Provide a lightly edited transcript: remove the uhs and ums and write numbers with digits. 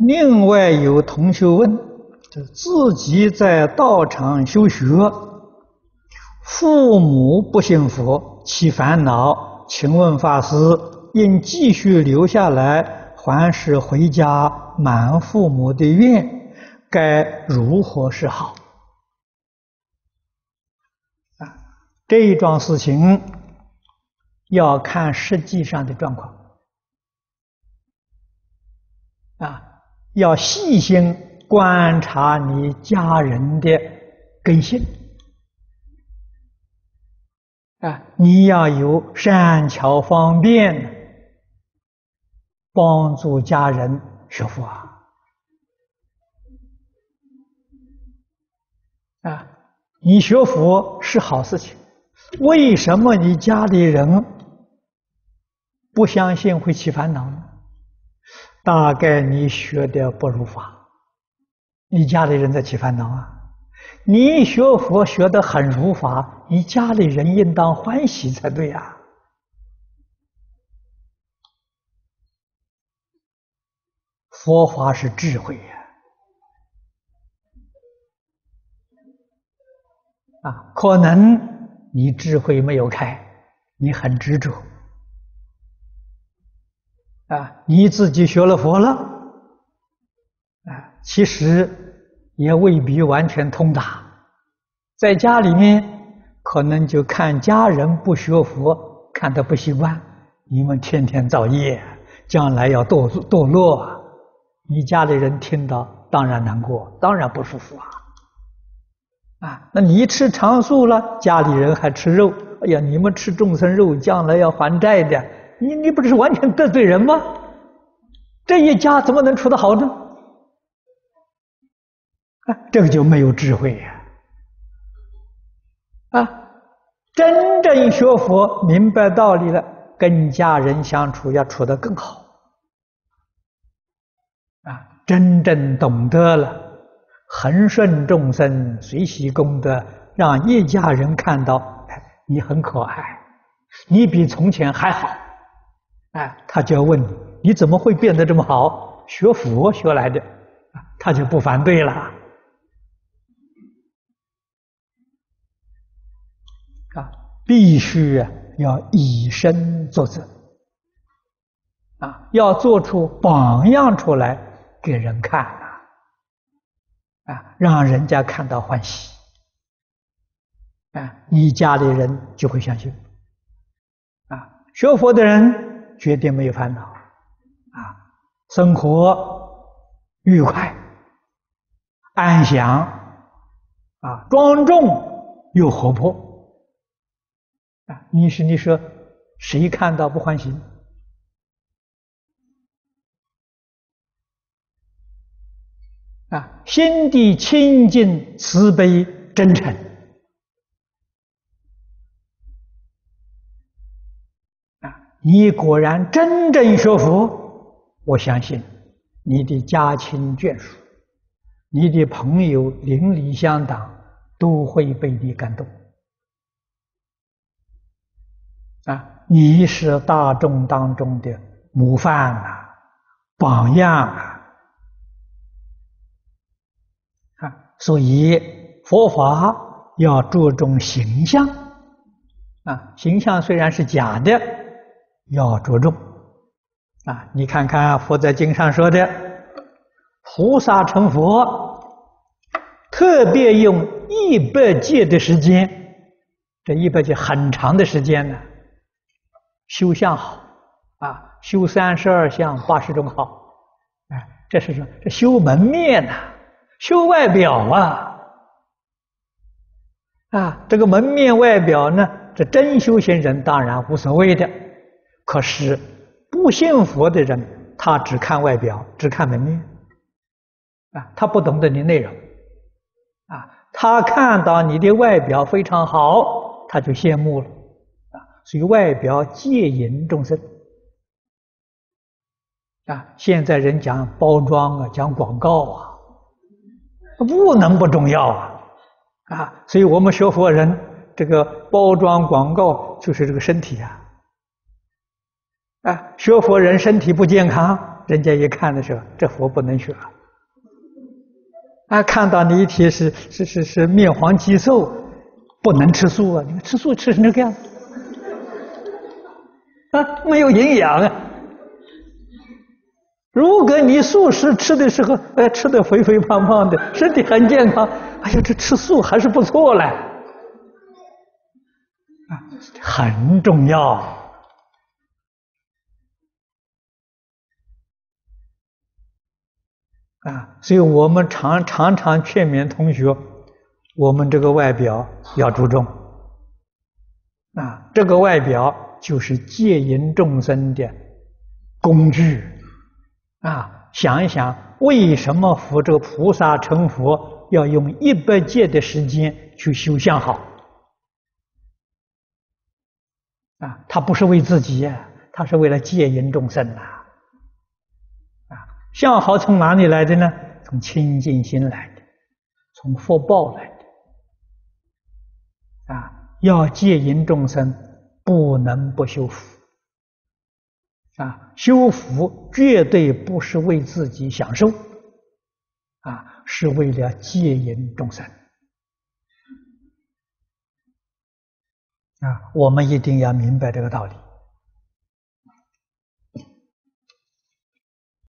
另外有同学问，自己在道场修学，父母不信佛，起烦恼，请问法师，应继续留下来，还是回家满父母的愿？该如何是好？这一桩事情要看实际上的状况要细心观察你家人的根性你要有善巧方便帮助家人学佛你学佛是好事情，为什么你家里人不相信会起烦恼呢？大概你学的不如法，你家里人在起烦恼你学佛学得很如法，你家里人应当欢喜才对佛法是智慧可能你智慧没有开，你很执着你自己学了佛了其实也未必完全通达，在家里面可能就看家人不学佛看得不习惯，你们天天造业，将来要堕落你家里人听到当然难过，当然不舒服那你吃长素了，家里人还吃肉，哎呀，你们吃众生肉，将来要还债的，你不是完全得罪人吗？这一家怎么能处得好呢？这个就没有智慧真正学佛明白道理了，跟家人相处要处得更好真正懂得了恒顺众生，随喜功德，让一家人看到你很可爱，你比从前还好他就要问你，你怎么会变得这么好？学佛学来的他就不反对了必须要以身作则要做出榜样出来给人看让人家看到欢喜你家里人就会相信学佛的人绝对没有烦恼生活愉快安详庄重又活泼你说谁看到不欢喜心地清净慈悲真诚你果然真正学佛，我相信你的家亲眷属，你的朋友邻里乡党都会被你感动你是大众当中的模范榜样所以佛法要注重形象形象虽然是假的，要着重你看看佛在经上说的，菩萨成佛特别用100劫的时间，这100劫很长的时间呢，修相好修32相80种好这是说这修门面修外表这个门面外表呢，这真修行人当然无所谓的，可是不信佛的人，他只看外表，只看门面他不懂得你内容他看到你的外表非常好，他就羡慕了所以外表戒引众生现在人讲包装讲广告不能不重要所以我们学佛人这个包装广告就是这个身体学佛人身体不健康人家一看的时候，这佛不能学啊！看到你一提是面黄肌瘦，不能吃素啊！你吃素吃成这个样子啊，没有营养啊！如果你素食吃的时候，吃的肥肥胖胖的，身体很健康，哎呀，这吃素还是不错嘞，啊，很重要啊！所以我们常劝勉同学，我们这个外表要注重啊，这个外表就是戒引众生的工具啊。想一想，为什么佛这个菩萨成佛要用100劫的时间去修相好啊？他不是为自己呀，他是为了戒引众生呐。啊，相好从哪里来的呢？从清净心来的，从福报来的。啊，要戒引众生，不能不修福。啊，修福绝对不是为自己享受，啊，是为了戒引众生。啊，我们一定要明白这个道理。